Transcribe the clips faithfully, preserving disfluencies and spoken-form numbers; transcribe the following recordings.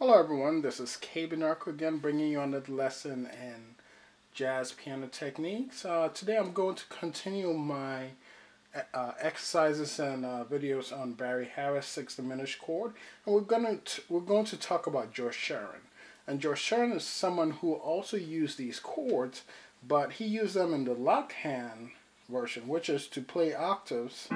Hello everyone, this is Benyarko again, bringing you another lesson in jazz piano techniques. Uh, today I'm going to continue my uh, exercises and uh, videos on Barry Harris sixth diminished chord, and we're going to we're going to talk about George Shearing. And George Shearing is someone who also used these chords, but he used them in the locked hand version, which is to play octaves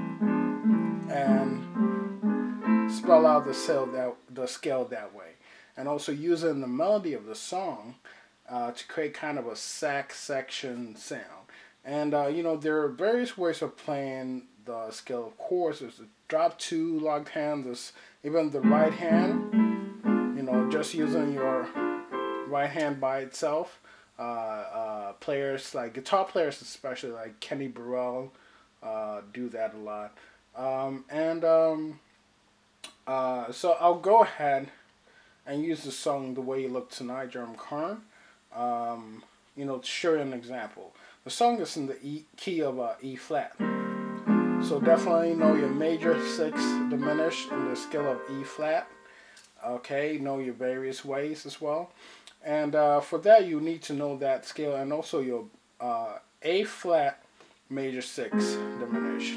and spell out the scale that the scale that way, and also using the melody of the song uh, to create kind of a sax section sound. And uh, you know, there are various ways of playing the scale of chords. There's the drop two locked hand. There's even the right hand. You know, just using your right hand by itself. Uh, uh, players like guitar players, especially like Kenny Burrell, uh, do that a lot. Um, and um, Uh, so I'll go ahead and use the song "The Way You Look Tonight," Jerome Kern. Um, you know, to show you an example. The song is in the E key of uh, E flat. So definitely know your major six diminished in the scale of E flat. Okay, know your various ways as well. And uh, for that, you need to know that scale and also your uh, A flat major six diminished.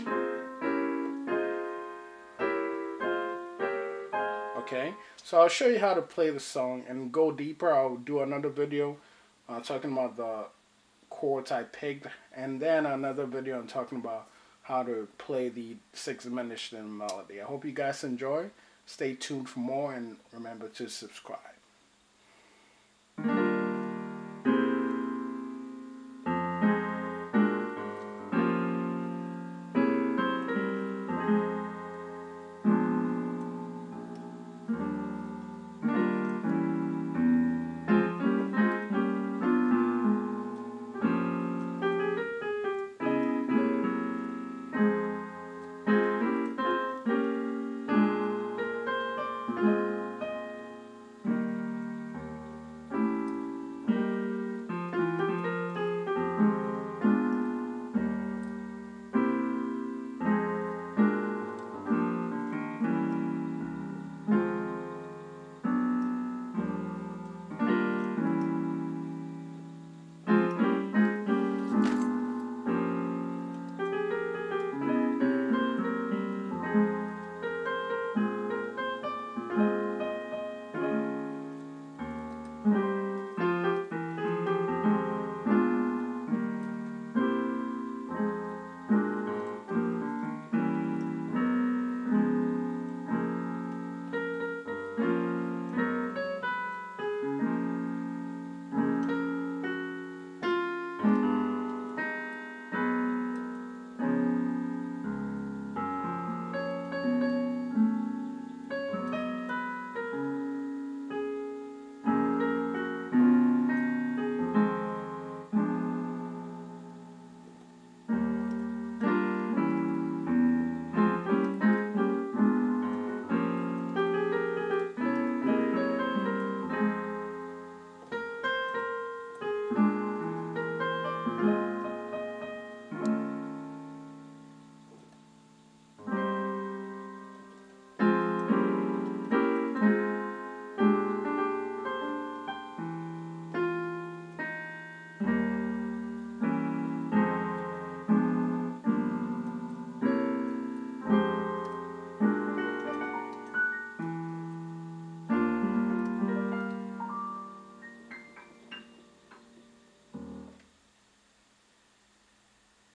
Okay, so I'll show you how to play the song and go deeper. I'll do another video uh, talking about the chords I picked, and then another video on talking about how to play the sixth diminished in melody. I hope you guys enjoy. Stay tuned for more, and remember to subscribe.